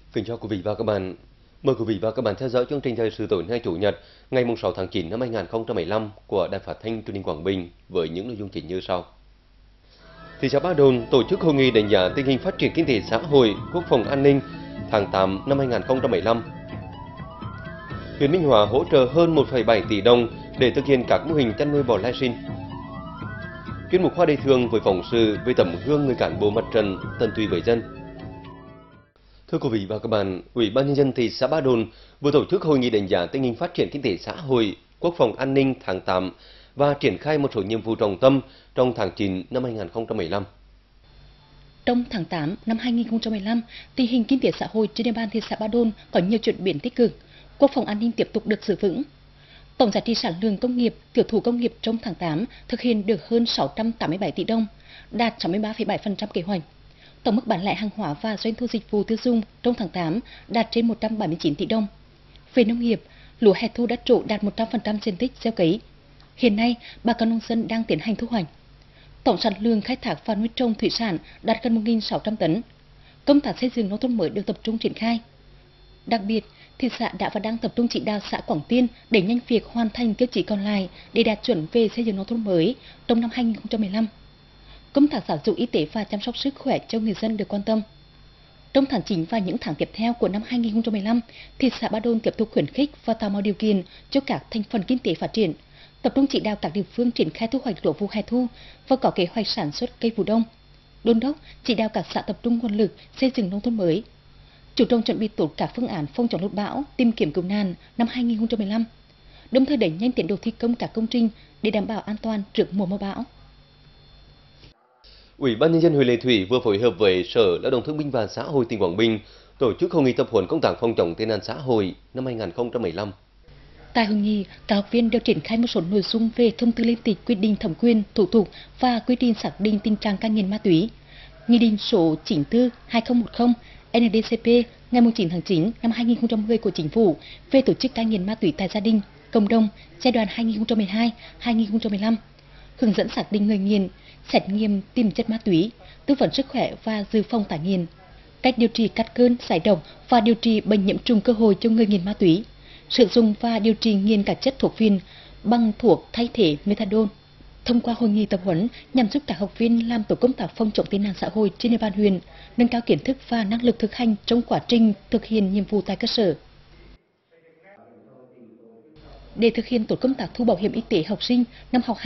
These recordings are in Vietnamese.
Kính chào quý vị và các bạn. Mời quý vị và các bạn theo dõi chương trình thời sự tối nay Chủ nhật, ngày 6 tháng 9 năm 2015 của Đài Phát thanh Truyền hình Quảng Bình với những nội dung chính như sau. Thị xã Ba Đồn tổ chức hội nghị đánh giá tình hình phát triển kinh tế xã hội, quốc phòng an ninh tháng 8 năm 2015. Huyện Minh Hóa hỗ trợ hơn 1,7 tỷ đồng để thực hiện các mô hình chăn nuôi bò lai sinh. Chuyên mục Hoa Đời Thường với phóng sự về tấm gương người cán bộ mặt trận tận tụy với dân. Thưa quý vị và các bạn, Ủy ban nhân dân thị xã Ba Đồn vừa tổ chức hội nghị đánh giá tình hình phát triển kinh tế xã hội, quốc phòng an ninh tháng 8 và triển khai một số nhiệm vụ trọng tâm trong tháng 9 năm 2015. Trong tháng 8 năm 2015, tình hình kinh tế xã hội trên địa bàn thị xã Ba Đồn có nhiều chuyển biến tích cực, quốc phòng an ninh tiếp tục được giữ vững. Tổng giá trị sản lượng công nghiệp, tiểu thủ công nghiệp trong tháng 8 thực hiện được hơn 687 tỷ đồng, đạt 63,7% kế hoạch. Tổng mức bán lẻ hàng hóa và doanh thu dịch vụ tiêu dùng trong tháng 8 đạt trên 179 tỷ đồng. Về nông nghiệp, lúa hè thu đã trổ đạt 100% diện tích gieo cấy. Hiện nay, bà con nông dân đang tiến hành thu hoạch. Tổng sản lượng khai thác và nuôi trồng thủy sản đạt gần 1.600 tấn. Công tác xây dựng nông thôn mới được tập trung triển khai. Đặc biệt, thị xã đã và đang tập trung chỉ đạo xã Quảng Tiên đẩy nhanh việc hoàn thành tiêu chí còn lại để đạt chuẩn về xây dựng nông thôn mới trong năm 2015. Công tác giáo dục y tế và chăm sóc sức khỏe cho người dân được quan tâm. Trong tháng 9 và những tháng tiếp theo của năm 2015, thị xã Ba Đồn tiếp tục khuyến khích và tạo mọi điều kiện cho các thành phần kinh tế phát triển, tập trung chỉ đạo các địa phương triển khai thu hoạch lúa vụ hè thu và có kế hoạch sản xuất cây vụ đông. Đôn đốc chỉ đạo các xã tập trung nguồn lực xây dựng nông thôn mới, chủ động chuẩn bị tốt các phương án phòng chống lụt bão, tìm kiếm cứu nạn năm 2015, đồng thời đẩy nhanh tiến độ thi công các công trình để đảm bảo an toàn trước mùa mưa bão. Ủy ban nhân dân huyện Lệ Thủy vừa phối hợp với Sở Lao động Thương binh và Xã hội tỉnh Quảng Bình tổ chức hội nghị tập huấn công tác phòng chống tệ nạn xã hội năm 2015. Tại hội nghị, các học viên đều triển khai một số nội dung về thông tư liên tịch quy định thẩm quyền, thủ tục và quy định xác định tình trạng cai nghiện ma túy. Nghị định số 94/2010 NDCP ngày 9 tháng 9 năm 2010 của Chính phủ về tổ chức cai nghiện ma túy tại gia đình, cộng đồng giai đoạn 2012-2015, hướng dẫn xác định người nghiện, xét nghiệm tìm chất ma túy, tư vấn sức khỏe và dự phòng tái nghiện, cách điều trị cắt cơn, giải độc và điều trị bệnh nhiễm trùng cơ hội cho người nghiện ma túy, sử dụng và điều trị nghiện các chất thuộc viên bằng thuốc thay thế methadone. Thông qua hội nghị tập huấn nhằm giúp các học viên làm tổ công tác phòng chống tệ nạn xã hội trên địa bàn huyện, nâng cao kiến thức và năng lực thực hành trong quá trình thực hiện nhiệm vụ tại cơ sở. Để thực hiện tốt công tác thu bảo hiểm y tế học sinh năm học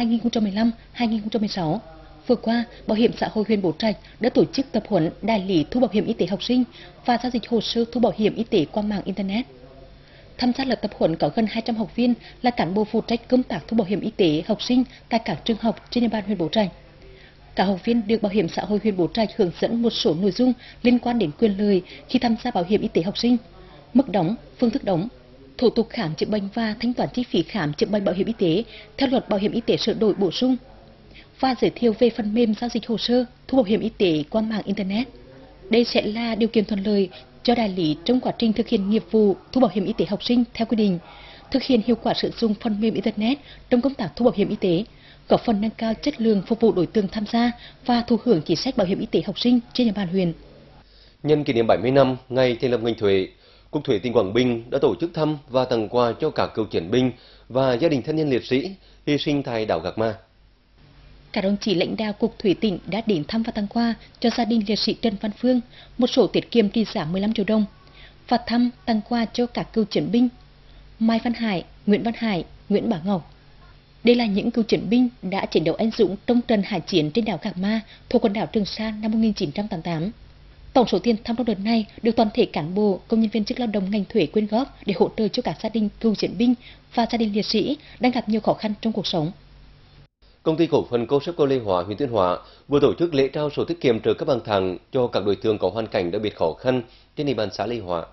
2015-2016, vừa qua, Bảo hiểm xã hội huyện Bố Trạch đã tổ chức tập huấn đại lý thu bảo hiểm y tế học sinh và giao dịch hồ sơ thu bảo hiểm y tế qua mạng internet. Tham gia lớp tập huấn có gần 200 học viên là cán bộ phụ trách công tác thu bảo hiểm y tế học sinh tại các trường học trên địa bàn huyện Bố Trạch. Các học viên được Bảo hiểm xã hội huyện Bố Trạch hướng dẫn một số nội dung liên quan đến quyền lợi khi tham gia bảo hiểm y tế học sinh, mức đóng, phương thức đóng, thủ tục khám chữa bệnh và thanh toán chi phí khám chữa bệnh bảo hiểm y tế theo luật bảo hiểm y tế sửa đổi bổ sung, và giới thiệu về phần mềm giao dịch hồ sơ thu bảo hiểm y tế qua mạng internet. Đây sẽ là điều kiện thuận lợi cho đại lý trong quá trình thực hiện nghiệp vụ thu bảo hiểm y tế học sinh theo quy định, thực hiện hiệu quả sử dụng phần mềm internet trong công tác thu bảo hiểm y tế, góp phần nâng cao chất lượng phục vụ đối tượng tham gia và thụ hưởng chính sách bảo hiểm y tế học sinh trên địa bàn huyện. Nhân kỷ niệm 70 năm ngày thành lập ngành thuế, Cục Thuế tỉnh Quảng Bình đã tổ chức thăm và tặng quà cho các cựu chiến binh và gia đình thân nhân liệt sĩ hy sinh tại đảo Gạc Ma. Các đồng chí lãnh đạo Cục Thuế tỉnh đã đến thăm và tặng quà cho gia đình liệt sĩ Trần Văn Phương một sổ tiết kiệm trị giá 15 triệu đồng và thăm tặng quà cho các cựu chiến binh Mai Văn Hải, Nguyễn Bảo Ngọc. Đây là những cựu chiến binh đã chiến đấu anh dũng trong trận hải chiến trên đảo Gạc Ma thuộc quần đảo Trường Sa năm 1988. Tổng số tiền thăm trong đợt này được toàn thể cán bộ, công nhân viên chức lao động ngành thuế quyên góp để hỗ trợ cho các gia đình cựu chiến binh và gia đình liệt sĩ đang gặp nhiều khó khăn trong cuộc sống. Công ty cổ phần Cosepco Lê Hóa, huyện Tuyên Hóa vừa tổ chức lễ trao sổ tiết kiệm trợ cấp hàng tháng cho các đối tượng có hoàn cảnh đặc biệt khó khăn trên địa bàn xã Lê Hóa.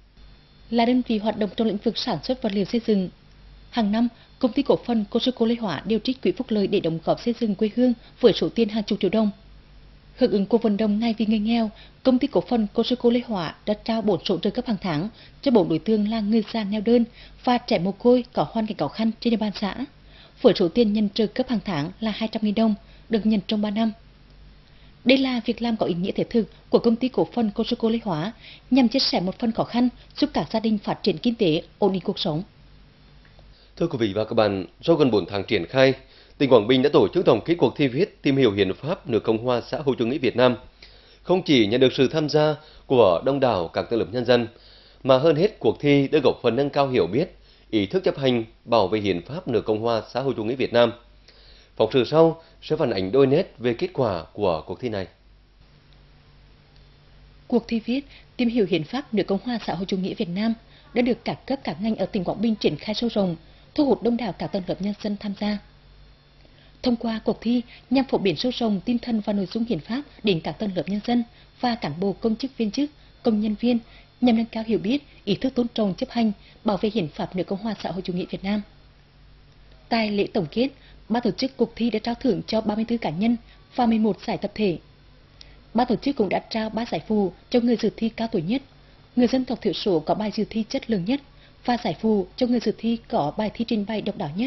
Là đơn vị hoạt động trong lĩnh vực sản xuất vật liệu xây dựng, hàng năm công ty cổ phần Cosepco Lê Hóa điều trích quỹ phúc lợi để đóng góp xây dựng quê hương với số tiền hàng chục triệu đồng. Hưởng ứng cuộc vận động Ngày vì người nghèo, công ty cổ phần Cosepco Lê Hóa đã trao 4 sổ trợ cấp hàng tháng cho 4 đối tượng là người già neo đơn và trẻ mồ côi có hoàn cảnh khó khăn trên địa bàn xã, với số tiền nhận trợ cấp hàng tháng là 200.000 đồng, được nhận trong 3 năm. Đây là việc làm có ý nghĩa thiết thực của công ty cổ phần Cogeco Lê Hóa nhằm chia sẻ một phần khó khăn, giúp các gia đình phát triển kinh tế, ổn định cuộc sống. Thưa quý vị và các bạn, sau gần 4 tháng triển khai, tỉnh Quảng Bình đã tổ chức tổng kết cuộc thi viết tìm hiểu hiến pháp nước Cộng hòa xã hội chủ nghĩa Việt Nam. Không chỉ nhận được sự tham gia của đông đảo các tầng lớp nhân dân, mà hơn hết cuộc thi đã góp phần nâng cao hiểu biết, ý thức chấp hành, bảo vệ hiến pháp nước Cộng hòa xã hội chủ nghĩa Việt Nam. Phóng sự sau sẽ phản ánh đôi nét về kết quả của cuộc thi này. Cuộc thi viết tìm hiểu hiến pháp nước Cộng hòa xã hội chủ nghĩa Việt Nam đã được các cấp các ngành ở tỉnh Quảng Bình triển khai sâu rộng, thu hút đông đảo các tầng lớp nhân dân tham gia. Thông qua cuộc thi nhằm phổ biến sâu rộng tinh thần và nội dung hiến pháp đến các tầng lớp nhân dân và cán bộ công chức viên chức, công nhân viên nhằm nâng cao hiểu biết, ý thức tôn trọng chấp hành, bảo vệ hiến pháp nước Cộng hòa xã hội chủ nghĩa Việt Nam. Tại lễ tổng kết, ban tổ chức cuộc thi đã trao thưởng cho 34 cá nhân và 11 giải tập thể. Ban tổ chức cũng đã trao 3 giải phụ cho người dự thi cao tuổi nhất, người dân tộc thiểu số có bài dự thi chất lượng nhất và giải phụ cho người dự thi có bài thi trình bày độc đáo nhất.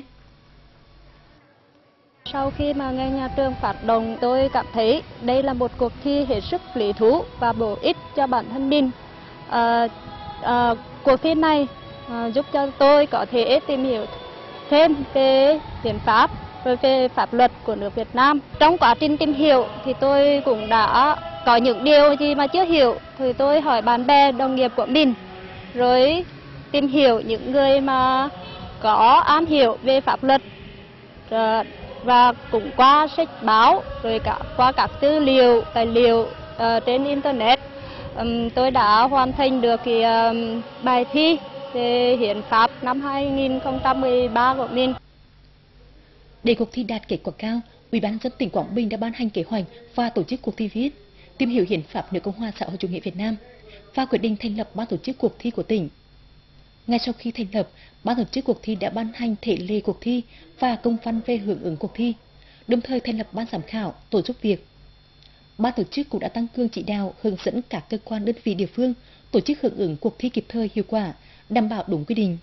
Sau khi mà nghe nhà trường phát động, tôi cảm thấy đây là một cuộc thi hết sức lý thú và bổ ích cho bản thân mình. Cuộc thi này giúp cho tôi có thể tìm hiểu thêm về hiến pháp, về pháp luật của nước Việt Nam. Trong quá trình tìm hiểu thì tôi cũng đã có những điều gì mà chưa hiểu thì tôi hỏi bạn bè, đồng nghiệp của mình, rồi tìm hiểu những người mà có am hiểu về pháp luật, và cũng qua sách báo, rồi qua các tư liệu, tài liệu trên Internet. Tôi đã hoàn thành được bài thi về hiến pháp năm 2013 của mình. Để cuộc thi đạt kết quả cao, Ủy ban nhân dân tỉnh Quảng Bình đã ban hành kế hoạch và tổ chức cuộc thi viết tìm hiểu hiến pháp nước Cộng hòa xã hội chủ nghĩa Việt Nam và quyết định thành lập ban tổ chức cuộc thi của tỉnh. Ngay sau khi thành lập, ban tổ chức cuộc thi đã ban hành thể lệ cuộc thi và công văn về hưởng ứng cuộc thi, đồng thời thành lập ban giám khảo, tổ giúp việc. Ban tổ chức cũng đã tăng cường chỉ đạo, hướng dẫn các cơ quan đơn vị địa phương tổ chức hưởng ứng cuộc thi kịp thời, hiệu quả, đảm bảo đúng quy định.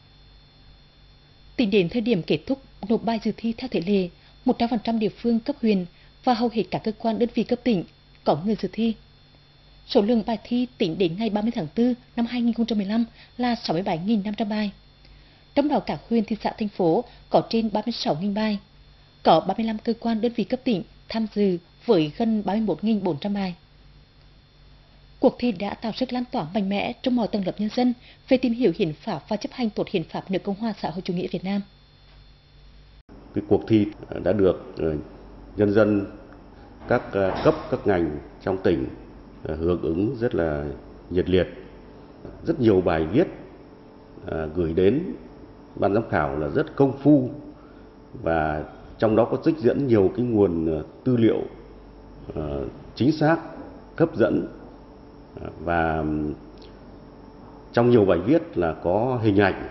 Tính đến thời điểm kết thúc nộp bài dự thi theo thể lệ, 100% địa phương cấp huyện và hầu hết các cơ quan đơn vị cấp tỉnh có người dự thi. Số lượng bài thi tính đến ngày 30 tháng 4 năm 2015 là 67.500 bài. Trong đó các huyện, thị xã, thành phố có trên 36.000 bài. Có 35 cơ quan đơn vị cấp tỉnh tham dự với gần 31.400 bài. Cuộc thi đã tạo sức lan tỏa mạnh mẽ trong mọi tầng lớp nhân dân về tìm hiểu hiến pháp và chấp hành tốt hiến pháp nước Cộng hòa xã hội chủ nghĩa Việt Nam. Cái cuộc thi đã được nhân dân các cấp, các ngành trong tỉnh hưởng ứng rất là nhiệt liệt. Rất nhiều bài viết gửi đến ban giám khảo là rất công phu, và trong đó có trích dẫn nhiều cái nguồn tư liệu chính xác, hấp dẫn, và trong nhiều bài viết là có hình ảnh,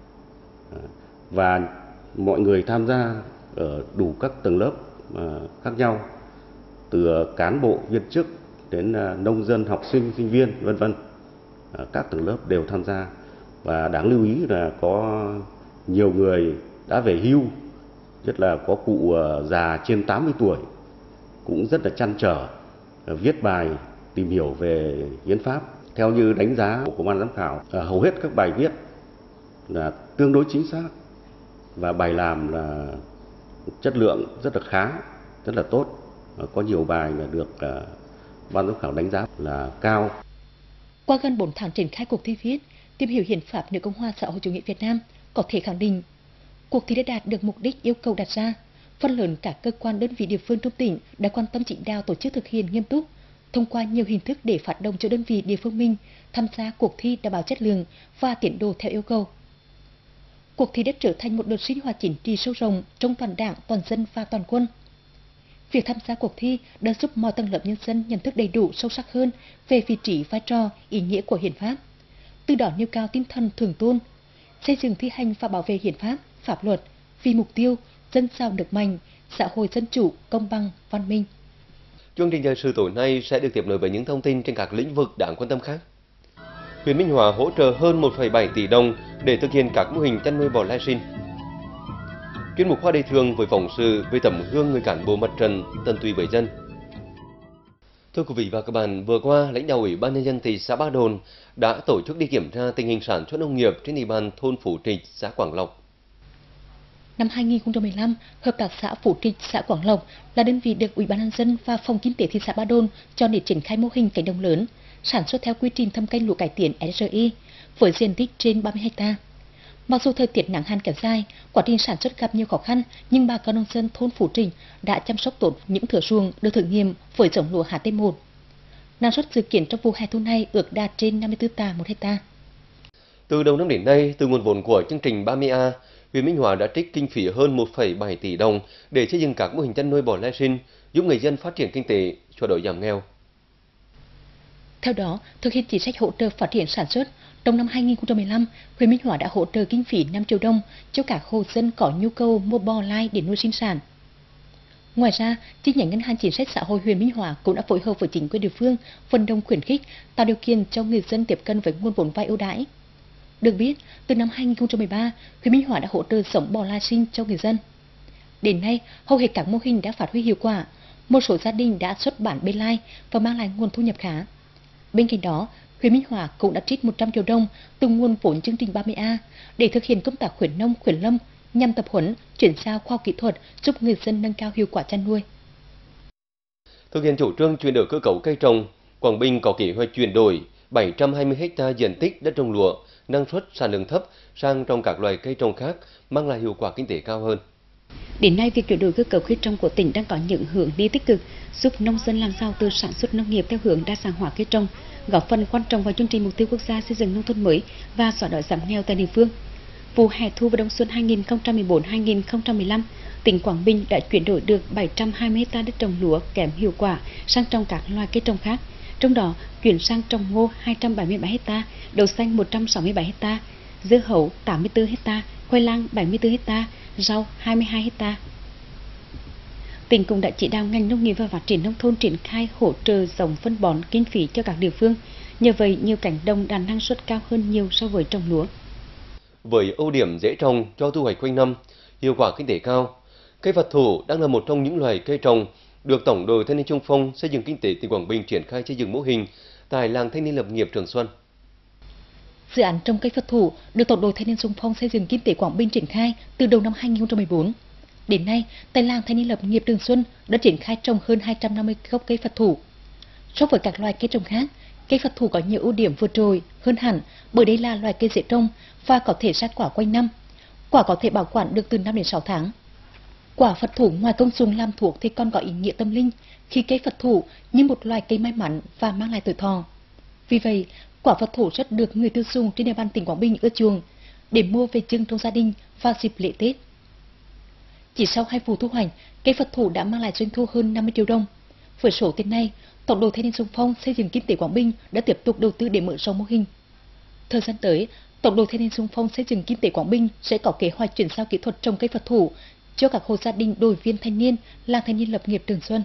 và mọi người tham gia ở đủ các tầng lớp khác nhau, từ cán bộ, viên chức đến nông dân, học sinh, sinh viên, vân vân. Các tầng lớp đều tham gia, và đáng lưu ý là có nhiều người đã về hưu, nhất là có cụ già trên 80 tuổi cũng rất là trăn trở viết bài tìm hiểu về hiến pháp. Theo như đánh giá của ban giám khảo, hầu hết các bài viết là tương đối chính xác và bài làm là chất lượng rất là khá, rất là tốt. Có nhiều bài là được ban giám khảo đánh giá là cao. Qua gần 4 tháng triển khai cuộc thi viết tìm hiểu hiến pháp nước Cộng hòa xã hội chủ nghĩa Việt Nam, có thể khẳng định cuộc thi đã đạt được mục đích yêu cầu đặt ra. Phần lớn các cơ quan đơn vị địa phương trong tỉnh đã quan tâm chỉ đạo tổ chức thực hiện nghiêm túc, thông qua nhiều hình thức để phát động cho đơn vị địa phương mình tham gia cuộc thi đảm bảo chất lượng và tiến độ theo yêu cầu. Cuộc thi đã trở thành một đợt sinh hoạt chính trị sâu rộng trong toàn Đảng, toàn dân và toàn quân. Việc tham gia cuộc thi đã giúp mọi tầng lớp nhân dân nhận thức đầy đủ, sâu sắc hơn về vị trí, vai trò, ý nghĩa của hiến pháp, từ đó nêu cao tinh thần thượng tôn, xây dựng, thi hành và bảo vệ hiến pháp, pháp luật vì mục tiêu dân giàu nước mạnh, xã hội dân chủ, công bằng, văn minh. Chương trình thời sự tối nay sẽ được tiếp nối với những thông tin trên các lĩnh vực đáng quan tâm khác. Huyện Minh Hóa hỗ trợ hơn 1,7 tỷ đồng để thực hiện các mô hình chăn nuôi bò lai sinh. Chuyên mục Khoa Đề Thường với phóng sự về tấm gương người cán bộ mặt trận tận tụy với dân. Thưa quý vị và các bạn, vừa qua, lãnh đạo Ủy ban Nhân dân thị xã Ba Đồn đã tổ chức đi kiểm tra tình hình sản xuất nông nghiệp trên địa bàn thôn Phú Trịch, xã Quảng Lộc. Năm 2015, Hợp tác xã Phú Trịch, xã Quảng Lộc là đơn vị được Ủy ban Nhân dân và Phòng Kinh tế thị xã Ba Đồn cho để triển khai mô hình cánh đồng lớn, sản xuất theo quy trình thâm canh lúa cải tiến SRI với diện tích trên 30 ha. Mặc dù thời tiết nắng hạn kéo dài, quá trình sản xuất gặp nhiều khó khăn, nhưng bà con nông dân thôn Phú Trịch đã chăm sóc tốt những thửa ruộng được thử nghiệm với giống lúa HT1. Năng suất dự kiến trong vụ hè thu này ước đạt trên 54 tạ một hecta. Từ đầu năm đến nay, từ nguồn vốn của chương trình 30A, huyện Minh Hóa đã trích kinh phí hơn 1,7 tỷ đồng để xây dựng các mô hình chăn nuôi bò lai sinh, giúp người dân phát triển kinh tế, xóa đói giảm nghèo. Theo đó, thực hiện chính sách hỗ trợ phát triển sản xuất, trong năm 2015, huyện Minh Hóa đã hỗ trợ kinh phí 5 triệu đồng cho các hộ dân có nhu cầu mua bò lai để nuôi sinh sản. Ngoài ra, chi nhánh Ngân hàng Chính sách Xã hội huyện Minh Hóa cũng đã phối hợp với chính quyền địa phương vận động khuyến khích, tạo điều kiện cho người dân tiếp cận với nguồn vốn vay ưu đãi. Được biết, từ năm 2013, huyện Minh Hóa đã hỗ trợ giống bò lai sinh cho người dân. Đến nay, hầu hết các mô hình đã phát huy hiệu quả, một số gia đình đã xuất bán bê lai và mang lại nguồn thu nhập khá. Bên cạnh đó, huyện Minh Hóa cũng đã trích 100 triệu đồng từ nguồn vốn chương trình 30A để thực hiện công tác khuyến nông, khuyến lâm nhằm tập huấn, chuyển giao khoa học kỹ thuật giúp người dân nâng cao hiệu quả chăn nuôi. Thực hiện chủ trương chuyển đổi cơ cấu cây trồng, Quảng Bình có kế hoạch chuyển đổi 720 ha diện tích đất trồng lúa, năng suất sản lượng thấp sang trồng các loài cây trồng khác, mang lại hiệu quả kinh tế cao hơn. Đến nay, việc chuyển đổi cơ cấu cây trồng của tỉnh đang có những hướng đi tích cực, giúp nông dân làm giàu từ sản xuất nông nghiệp theo hướng đa dạng hóa cây trồng, góp phần quan trọng vào chương trình mục tiêu quốc gia xây dựng nông thôn mới và xóa đói giảm nghèo tại địa phương. Vụ hè thu và đông xuân 2014-2015, tỉnh Quảng Bình đã chuyển đổi được 720 ha đất trồng lúa kém hiệu quả sang trồng các loài cây trồng khác, trong đó chuyển sang trồng ngô 237 ha, đậu xanh 167 ha, dưa hấu 84 ha, khoai lang 74 ha, rau 22 ha. Tỉnh cũng đã chỉ đạo ngành nông nghiệp và phát triển nông thôn triển khai hỗ trợ giống phân bón kinh phí cho các địa phương. Nhờ vậy, nhiều cánh đồng đạt năng suất cao hơn nhiều so với trồng lúa. Với ưu điểm dễ trồng cho thu hoạch quanh năm, hiệu quả kinh tế cao, cây Phật thủ đang là một trong những loài cây trồng được Tổng đội Thanh niên Xung phong xây dựng kinh tế tỉnh Quảng Bình triển khai xây dựng mô hình tại làng Thanh niên lập nghiệp Trường Xuân. Dự án trồng cây Phật thủ được Tổng đội Thanh niên Xung phong xây dựng kinh tế Quảng Bình triển khai từ đầu năm 2014. Đến nay, tại làng Thanh niên lập nghiệp Trường Xuân đã triển khai trồng hơn 250 gốc cây Phật thủ. So với các loài cây trồng khác, cây Phật thủ có nhiều ưu điểm vượt trội hơn hẳn bởi đây là loài cây dễ trồng và có thể ra quả quanh năm. Quả có thể bảo quản được từ 5 đến 6 tháng. Quả Phật thủ ngoài công dụng làm thuốc thì còn có ý nghĩa tâm linh khi cây Phật thủ như một loài cây may mắn và mang lại tuổi thọ. Vì vậy, quả Phật thủ rất được người tiêu dùng trên địa bàn tỉnh Quảng Bình ưa chuộng để mua về trưng trong gia đình vào dịp lễ Tết. Chỉ sau 2 vụ thu hoạch, cây Phật thủ đã mang lại doanh thu hơn 50 triệu đồng. Với số tiền này, Tổng đội Thanh niên Xung phong xây dựng kinh tế Quảng Bình đã tiếp tục đầu tư để mở rộng mô hình. Thời gian tới, Tổng đội Thanh niên Xung phong xây dựng kinh tế Quảng Bình sẽ có kế hoạch chuyển giao kỹ thuật trồng cây Phật thủ cho các hộ gia đình đội viên thanh niên làng Thanh niên lập nghiệp Trường Xuân.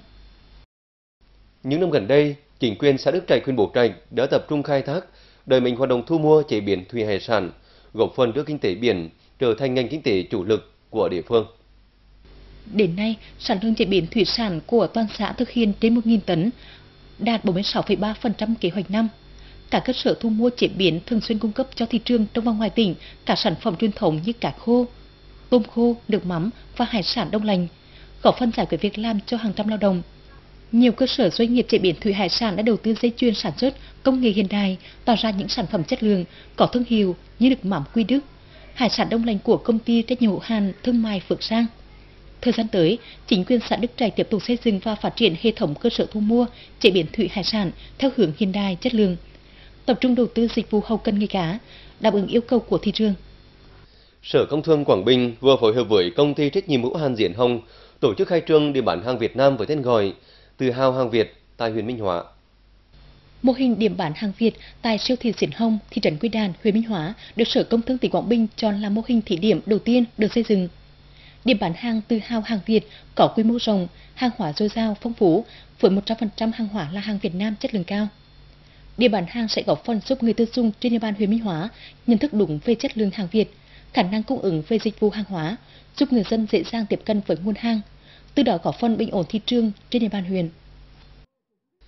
Những năm gần đây, chính quyền xã Đức Trạch, huyện Bố Trạch đã tập trung khai thác, đẩy mạnh hoạt động thu mua chế biến thủy hải sản, góp phần đưa kinh tế biển trở thành ngành kinh tế chủ lực của địa phương. Đến nay, sản lượng chế biến thủy sản của toàn xã thực hiện trên 1.000 tấn, đạt 46,3% kế hoạch năm. Các cơ sở thu mua chế biến thường xuyên cung cấp cho thị trường trong và ngoài tỉnh các sản phẩm truyền thống như cá khô, tôm khô, nước mắm và hải sản đông lạnh, góp phần giải quyết việc làm cho hàng trăm lao động. Nhiều cơ sở doanh nghiệp chế biến thủy hải sản đã đầu tư dây chuyền sản xuất công nghệ hiện đại, tạo ra những sản phẩm chất lượng, có thương hiệu như nước mắm Quy Đức, hải sản đông lạnh của công ty trách nhiệm hữu hạn thương mại Phước Sang. Thời gian tới, chính quyền xã Đức Trạch tiếp tục xây dựng và phát triển hệ thống cơ sở thu mua, chế biến thủy hải sản theo hướng hiện đại, chất lượng, tập trung đầu tư dịch vụ hậu cần nghề cá, đáp ứng yêu cầu của thị trường. Sở Công Thương Quảng Bình vừa phối hợp với công ty trách nhiệm hữu hạn Diễn Hồng tổ chức khai trương điểm bán hàng Việt Nam với tên gọi Tự hào hàng Việt tại huyện Minh Hóa. Mô hình điểm bán hàng Việt tại siêu thị Diễn Hồng, thị trấn Quy Đàn, huyện Minh Hóa được Sở Công Thương tỉnh Quảng Bình chọn là mô hình thí điểm đầu tiên được xây dựng. Điểm bán hàng Tự hào hàng Việt có quy mô rộng, hàng hóa dồi dào, phong phú, với 100% hàng hóa là hàng Việt Nam chất lượng cao. Điểm bán hàng sẽ góp phần giúp người tiêu dùng trên địa bàn huyện Minh Hóa nhận thức đúng về chất lượng hàng Việt, khả năng cung ứng về dịch vụ hàng hóa, giúp người dân dễ dàng tiếp cận với nguồn hàng, từ đó góp phần bình ổn thị trường trên địa bàn huyện.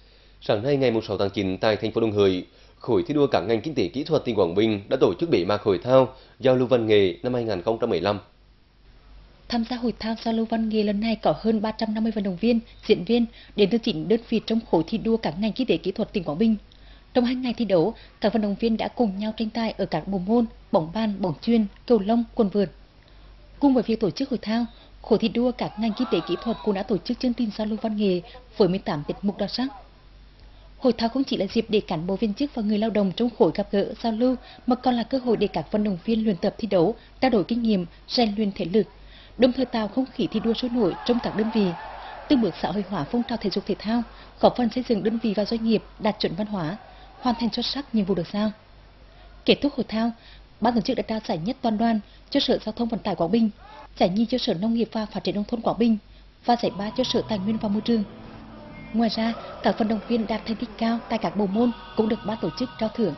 Sáng nay ngày 6 tháng 9 tại thành phố Đồng Hới, khối thi đua các ngành kinh tế kỹ thuật tỉnh Quảng Bình đã tổ chức bế mạc hội thao giao lưu văn nghệ năm 2015. Tham gia hội thao giao lưu văn nghệ lần này có hơn 350 vận động viên, diễn viên đến từ 9 đơn vị trong khối thi đua các ngành kinh tế kỹ thuật tỉnh Quảng Bình. Trong 2 ngày thi đấu, các vận động viên đã cùng nhau tranh tài ở các bộ môn bóng bàn, bóng chuyền, cầu lông, quần vợt. Cùng với việc tổ chức hội thao, khối thi đua các ngành kinh tế kỹ thuật cũng đã tổ chức chương trình giao lưu văn nghệ với 18 tiết mục đặc sắc. Hội thao không chỉ là dịp để cán bộ viên chức và người lao động trong khối gặp gỡ, giao lưu, mà còn là cơ hội để các vận động viên luyện tập thi đấu, trao đổi kinh nghiệm, rèn luyện thể lực, đồng thời tạo không khí thi đua sôi nổi trong các đơn vị, từng bước xã hội hóa phong trào thể dục thể thao, góp phần xây dựng đơn vị và doanh nghiệp đạt chuẩn văn hóa, hoàn thành xuất sắc nhiệm vụ được giao. Kết thúc hội thao, ban tổ chức đã trao giải nhất toàn đoàn cho Sở Giao thông Vận tải Quảng Bình, giải nhì cho Sở Nông nghiệp và Phát triển nông thôn Quảng Bình và giải ba cho Sở Tài nguyên và Môi trường. Ngoài ra, các vận động viên đạt thành tích cao tại các bộ môn cũng được ban tổ chức trao thưởng.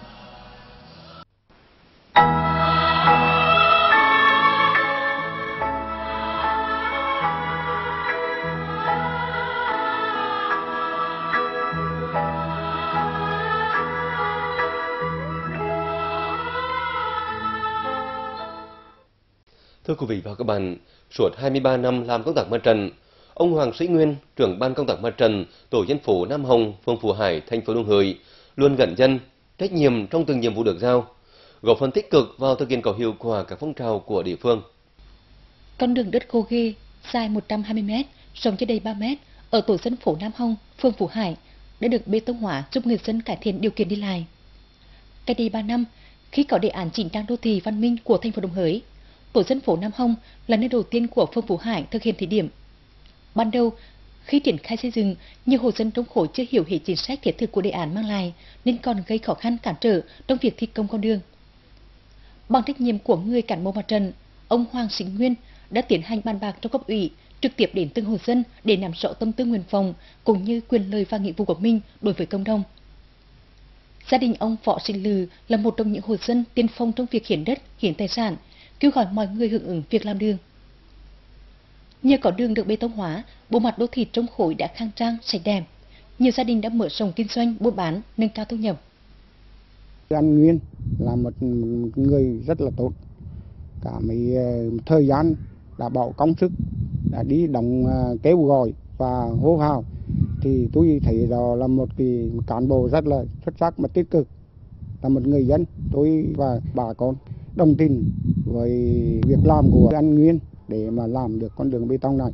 Thưa quý vị và các bạn, suốt 23 năm làm công tác mặt trận, ông Hoàng Sĩ Nguyên, trưởng ban công tác mặt trận, tổ dân phố Nam Hồng, phường Phú Hải, thành phố Đồng Hới, luôn gần dân, trách nhiệm trong từng nhiệm vụ được giao, góp phần tích cực vào thực hiện có hiệu quả các phong trào của địa phương. Con đường đất khô ghê, dài 120 m, rộng chưa đầy 3 m, ở tổ dân phố Nam Hồng, phường Phú Hải đã được bê tông hóa giúp người dân cải thiện điều kiện đi lại. Cách đây 3 năm, khi có đề án chỉnh trang đô thị văn minh của thành phố Đồng Hới, tổ dân phố Nam Hồng là nơi đầu tiên của phường Phú Hải thực hiện thí điểm. Ban đầu, khi triển khai xây dựng, nhiều hộ dân trong khối chưa hiểu hết chính sách thiết thực của đề án mang lại, nên còn gây khó khăn cản trở trong việc thi công con đường. Bằng trách nhiệm của người cán bộ mặt trận, ông Hoàng Sĩ Nguyên đã tiến hành bàn bạc trong cấp ủy, trực tiếp đến từng hộ dân để nắm rõ tâm tư nguyện vọng cũng như quyền lợi và nghĩa vụ của mình đối với cộng đồng. Gia đình ông Võ Sĩ Lừ là một trong những hộ dân tiên phong trong việc hiến đất, hiến tài sản, kêu gọi mọi người hưởng ứng việc làm đường. Nhờ có đường được bê tông hóa, bộ mặt đô thị trong khối đã khang trang, sạch đẹp. Nhiều gia đình đã mở rộng kinh doanh, buôn bán, nâng cao thu nhập. Anh Nguyên là một người rất là tốt. Cả mấy thời gian đã bỏ công sức, đã đi đồng kêu gọi và hô hào. Thì tôi thấy đó là một cái cán bộ rất là xuất sắc và tích cực. Là một người dân, tôi và bà con đồng tình với việc làm của anh Nguyên để mà làm được con đường bê tông này.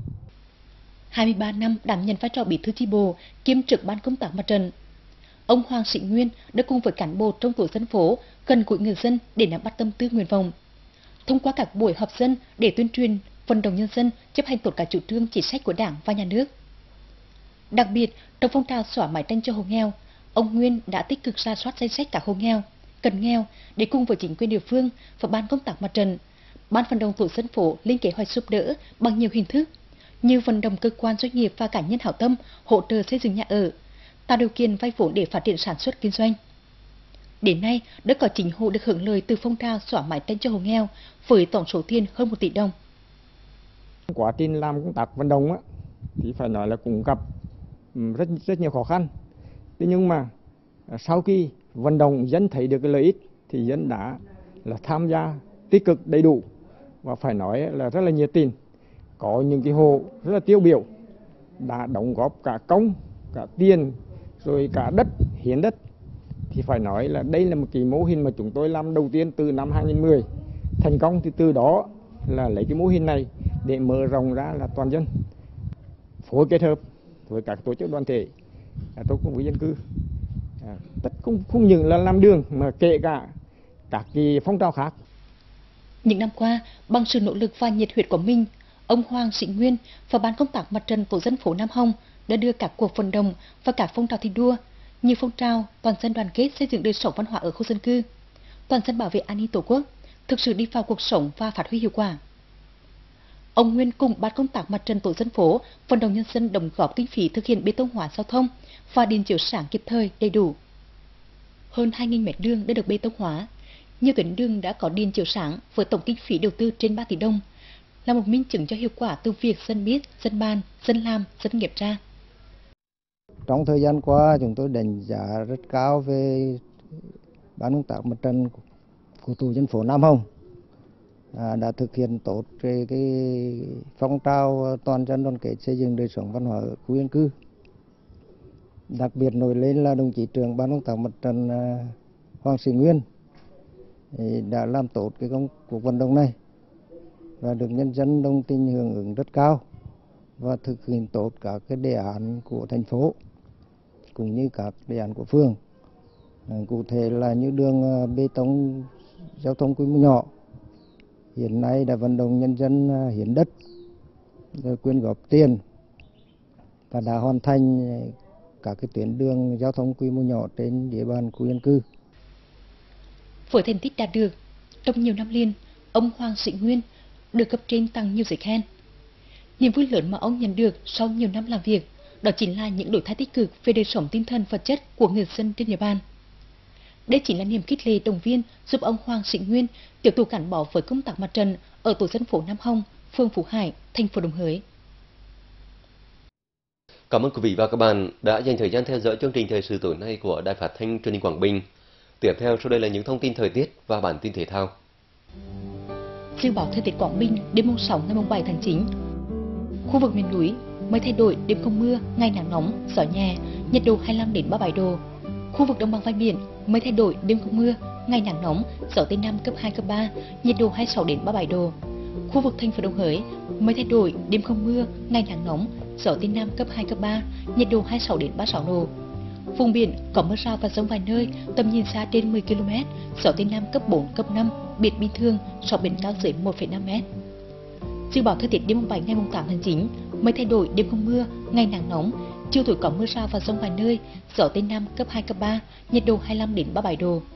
23 năm đảm nhận vai trò bí thư chi bộ kiêm trưởng ban công tác mặt trận, ông Hoàng Sĩ Nguyên đã cùng với cán bộ trong tổ dân phố gần gũi người dân để nắm bắt tâm tư nguyện vọng. Thông qua các buổi họp dân để tuyên truyền, vận động nhân dân chấp hành tốt các chủ trương chính sách của Đảng và Nhà nước. Đặc biệt, trong phong trào xóa mái tranh cho hộ nghèo, ông Nguyên đã tích cực rà soát danh sách các hộ nghèo, cận nghèo để cùng với chính quyền địa phương và ban công tác mặt trận, ban vận động tổ dân phố lên kế hoạch giúp đỡ bằng nhiều hình thức như vận động cơ quan doanh nghiệp và cá nhân hảo tâm hỗ trợ xây dựng nhà ở, tạo điều kiện vay vốn để phát triển sản xuất kinh doanh. Đến nay, đã có 9 hộ được hưởng lợi từ phong trào xóa mái tranh cho hộ nghèo với tổng số tiền hơn 1 tỷ đồng. Quá trình làm công tác vận động thì phải nói là cũng gặp rất nhiều khó khăn. Thế nhưng mà sau khi vận động dân thấy được cái lợi ích thì dân đã là tham gia tích cực đầy đủ và phải nói là rất là nhiệt tình. Có những cái hộ rất là tiêu biểu đã đóng góp cả công, cả tiền, rồi cả đất, hiến đất. Thì phải nói là đây là một cái mô hình mà chúng tôi làm đầu tiên từ năm 2010. Thành công thì từ đó là lấy cái mô hình này để mở rộng ra là toàn dân. Phối kết hợp với các tổ chức đoàn thể trong cùng với dân cư. Tất không những là làm đường mà kể cả các cái phong trào khác. Những năm qua, bằng sự nỗ lực và nhiệt huyết của mình, ông Hoàng Sĩ Nguyên và ban công tác mặt trận tổ dân phố Nam Hồng đã đưa các cuộc vận động và các phong trào thi đua như phong trào toàn dân đoàn kết xây dựng đời sống văn hóa ở khu dân cư, toàn dân bảo vệ an ninh tổ quốc thực sự đi vào cuộc sống và phát huy hiệu quả. Ông Nguyên cùng ban công tác mặt trận tổ dân phố vận động nhân dân đóng góp kinh phí thực hiện bê tông hóa giao thông và điện chiếu sáng kịp thời đầy đủ. Hơn 2.000 mét đường đã được bê tông hóa, nhiều tuyến đường đã có điện chiếu sáng với tổng kinh phí đầu tư trên 3 tỷ đồng, là một minh chứng cho hiệu quả từ việc dân biết, dân bàn, dân làm, dân nghiệp ra. Trong thời gian qua, chúng tôi đánh giá rất cao về ban công tác mặt trận của tổ dân phố Nam Hồng, đã thực hiện tốt cái phong trào toàn dân đoàn kết xây dựng đời sống văn hóa ở khu dân cư. Đặc biệt nổi lên là đồng chí trưởng ban công tác mặt trận Hoàng Sĩ Nguyên đã làm tốt cái cuộc vận động này và được nhân dân đồng tình hưởng ứng rất cao và thực hiện tốt các cái đề án của thành phố cũng như các đề án của phường. Cụ thể là như đường bê tông giao thông quy mô nhỏ, hiện nay đã vận động nhân dân hiến đất, rồi quyên góp tiền và đã hoàn thành các cái tuyến đường giao thông quy mô nhỏ trên địa bàn khu dân cư. Với thành tích đạt được, trong nhiều năm liền, ông Hoàng Sĩ Nguyên được cấp trên tặng nhiều giấy khen. Niềm vui lớn mà ông nhận được sau nhiều năm làm việc, đó chính là những đổi thay tích cực về đời sống tinh thần vật chất của người dân trên địa bàn. Đây chính là niềm khích lệ động viên giúp ông Hoàng Sĩ Nguyên tiếp tục gắn bó với công tác mặt trận ở tổ dân phố Nam Hồng, phường Phú Hải, thành phố Đồng Hới. Cảm ơn quý vị và các bạn đã dành thời gian theo dõi chương trình thời sự tối nay của Đài Phát thanh Truyền hình Quảng Bình. Tiếp theo sau đây là những thông tin thời tiết và bản tin thể thao. Dự báo thời tiết Quảng Bình đêm mùng 6 ngày mùng 7 tháng 9. Khu vực miền núi mây thay đổi, đêm không mưa, ngày nắng nóng, gió nhẹ, nhiệt độ 25 đến 37 độ. Khu vực đồng bằng ven biển mây thay đổi, đêm không mưa, ngày nắng nóng, gió tây nam cấp 2 cấp 3, nhiệt độ 26 đến 37 độ. Khu vực thành phố Đồng Hới mây thay đổi, đêm không mưa, ngày nắng nóng, gió tây nam cấp 2 cấp 3, nhiệt độ 26 đến 36 độ. Vùng biển có mưa rào và dông vài nơi, tầm nhìn xa trên 10 km, gió tây nam cấp 4 cấp 5, biển bình thường, sóng biển cao dưới 1,5 m. Dự báo thời tiết đêm mùng 7 ngày mùng 8 tháng 9, mây thay đổi, đêm không mưa, ngày nắng nóng, chiều tối có mưa rào và dông vài nơi, gió tây nam cấp 2 cấp 3, nhiệt độ 25 đến 37 độ.